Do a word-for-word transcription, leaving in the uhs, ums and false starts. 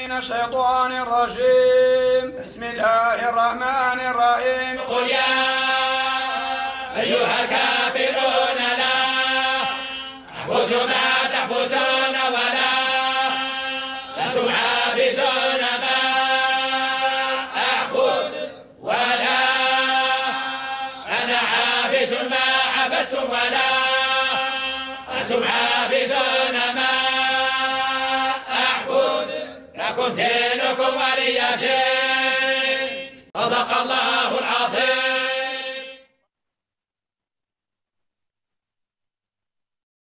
من الشيطان الرجيم. بسم الله الرحمن الرحيم. قل يا أيها الكافرون لا أعبد ما تعبدون ولا أنتم عابدون ما أعبد ولا أنا عابد ما عبدتم ولا أنتم عابدون ما أعبد لكم دينكم ولي دين. صدق الله العظيم.